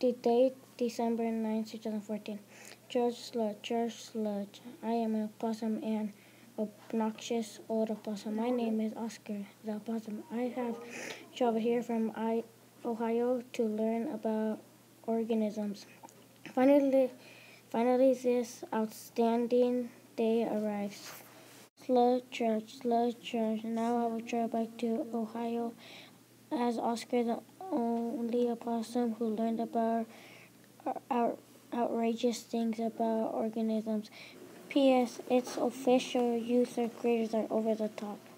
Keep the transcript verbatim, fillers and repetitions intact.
The date, December ninth, two thousand fourteen. George Sludge, George Sludge. I am an opossum and obnoxious old opossum. My name is Oscar the opossum. I have traveled here from I, Ohio to learn about organisms. Finally, finally, this outstanding day arrives. Sludge Church, Sludge Church. Now I will travel back to Ohio as Oscar, the only opossum who learned about out, outrageous things about organisms. P S. It's official. You third graders are over the top.